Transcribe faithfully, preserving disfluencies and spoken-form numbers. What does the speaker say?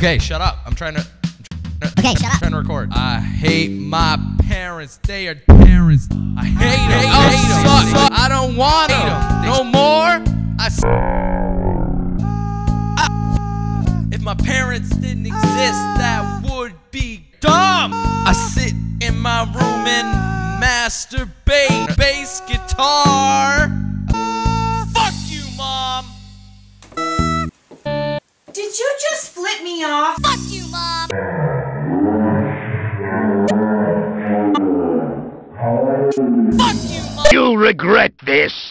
Okay, shut up. I'm trying to... Okay, shut I'm up. trying to record. I hate my parents. They are parents. I hate them. I hate them. Suck. I don't want them. No more. I... I... If my parents didn't exist, that would be dumb. I sit in my room and masturbate. Bass guitar. Fuck you, Mom. Did you just flip me off? Fuck you, Mom. Fuck you, Mom. You'll regret this.